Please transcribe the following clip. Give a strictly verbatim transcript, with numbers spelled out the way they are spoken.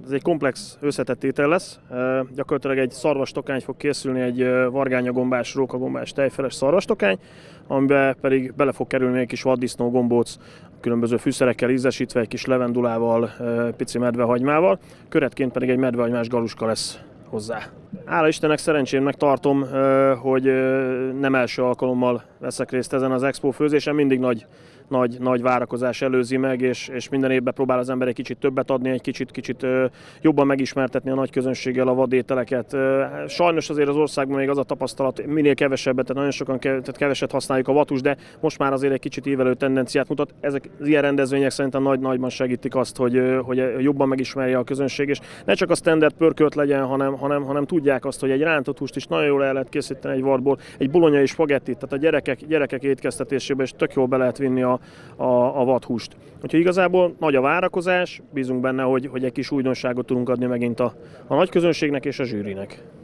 Ez egy komplex összetett étel lesz. Gyakorlatilag egy szarvastokány fog készülni, egy vargányagombás, rókagombás, tejfeles szarvastokány, amiben pedig bele fog kerülni egy kis vaddisznó, gombóc, különböző fűszerekkel ízesítve, egy kis levendulával, pici medvehagymával, köretként pedig egy medvehagymás galuska lesz hozzá. Hála Istennek szerencsémnek tartom, hogy nem első alkalommal veszek részt ezen az expo főzésen, mindig nagy, nagy, nagy várakozás előzi meg, és, és minden évben próbál az ember egy kicsit többet adni, egy kicsit, kicsit jobban megismertetni a nagy közönséggel a vadételeket. Sajnos azért az országban még az a tapasztalat, minél kevesebbet, tehát nagyon sokan tehát keveset használjuk a vathúst, de most már azért egy kicsit ívelő tendenciát mutat. Ezek az ilyen rendezvények szerintem nagy-nagyban segítik azt, hogy, hogy jobban megismerje a közönség, és ne csak a standard pörkölt legyen, hanem, hanem, hanem tudják azt, hogy egy rántott húst is nagyon jól el lehet készíteni egy varból, egy bolonyai spagettit, tehát a gyerekek, gyerekek étkeztetésébe is tök jól be lehet vinni a, a, a vadhúst. Úgyhogy igazából nagy a várakozás, bízunk benne, hogy, hogy egy kis újdonságot tudunk adni megint a, a nagy közönségnek és a zsűrinek.